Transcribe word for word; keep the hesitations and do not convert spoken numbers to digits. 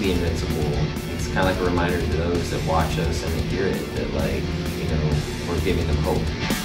be invincible. It's kind of like a reminder to those that watch us and that hear it that, like, you know, we're giving them hope.